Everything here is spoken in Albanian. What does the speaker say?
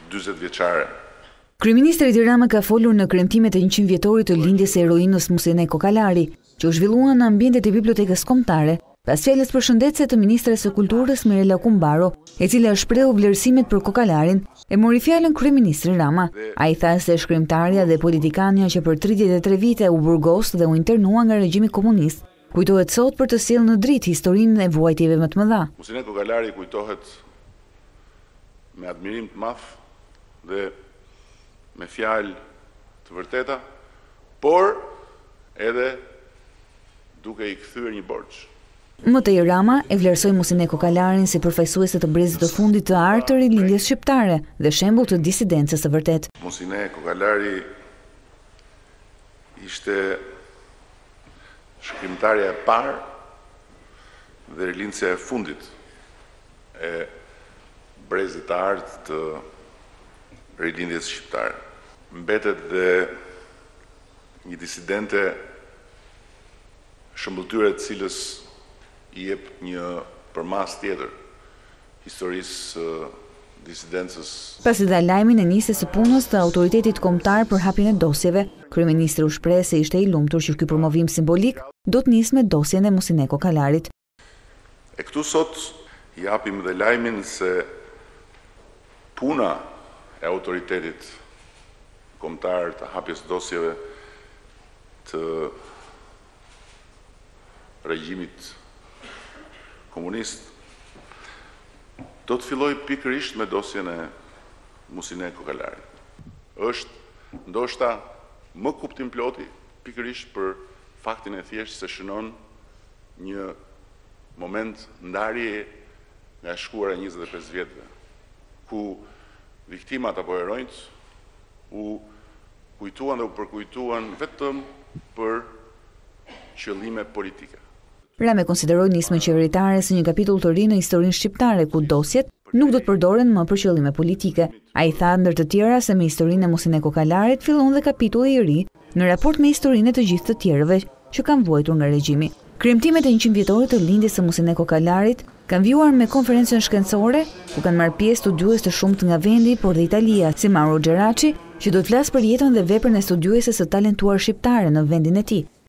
40 vjeçare. Kryeministri Edi Rama ka folur në kremtimet e 100 vjetorit të lindjes së heroinës Musineh Kokalari, që u zhvilluan në ambientet e bibliotekës kombëtare, pas fjalës përshëndetëse të ministres së kulturës Mirela Kumbaro, e cila shprehu vlerësimet për Kokalarin, e mori fjalën kryeministri Rama. Ai tha se shkrimtarja dhe politikania që për 33 vite u burgos dhe u internua nga regjimi komunist, kujtohet sot për të sjellë në dritë historinë e vuajtjeve më të mëdha. Musineh Kokalari kujtohet me admirim të madh dhe me fjalë të vërteta, por edhe duke i kthyer një borxh. Më tej Rama e vlerësoi Musineh Kokalarin si përfaqësuese të brezit të fundit të artë të rilindjes shqiptare dhe shembull të disidencës së vërtet. Musineh Kokalari ishte shkrimtarja e parë dhe rilindësja e fundit e brezit të artë të rilindjes shqiptare. Mbetet dhe një disidente shëmbulltyre të cilës i jep një përmas tjetër historisë disidencës. Pasi dha lajmin e nisjes së punës të autoritetit kombëtar për hapjen e dosjeve, kryeministri u shpreh se ishte i lumtur që ky promovim simbolik do të nisë me dosjen e Musineh Kokalarit. E këtu sot i japim dhe lajmin se puna e autoritetit kombëtar të hapjes dosjeve të regjimit komunist do të filloj pikërisht me dosjen e Musineh Kokalarit. Është ndoshta më kuptimploti pikërisht për faktin e thjeshtë se shënon një moment ndarjeje nga e shkuara 25 vjetëve, ku viktimat apo heronjt u kujtuan dhe u përkujtuan vetëm për qëllime politike. Rame konsideroi nismën qeveritare si një kapitull të ri në historinë shqiptare, ku dosjet nuk do të përdoren më për qëllime politike. Ai tha ndër të tjera se me historinë e Musineh Kokalarit fillon dhe kapitulli i ri në raport me historinë e të gjithë të tjerëve që kanë vuajtur nga regjimi. Kremtimet e 100 vjetorit të lindjes së Musineh Kokalarit kanë vjuar me konferencën shkencore, ku kanë marrë pjesë studiues të shumtë nga vendi, por dhe Italia, si Mauro Geraci, që do të flasë për jetën dhe veprën e studiueses së talentuar shqiptare në vendin e tij.